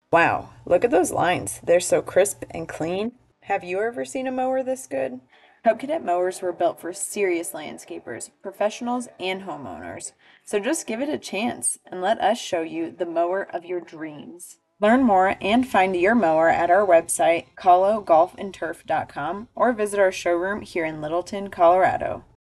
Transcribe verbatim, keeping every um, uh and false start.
Wow, look at those lines. They're so crisp and clean. Have you ever seen a mower this good? Cub Cadet mowers were built for serious landscapers, professionals, and homeowners. So just give it a chance and let us show you the mower of your dreams. Learn more and find your mower at our website, colo golf and turf dot com, or visit our showroom here in Littleton, Colorado.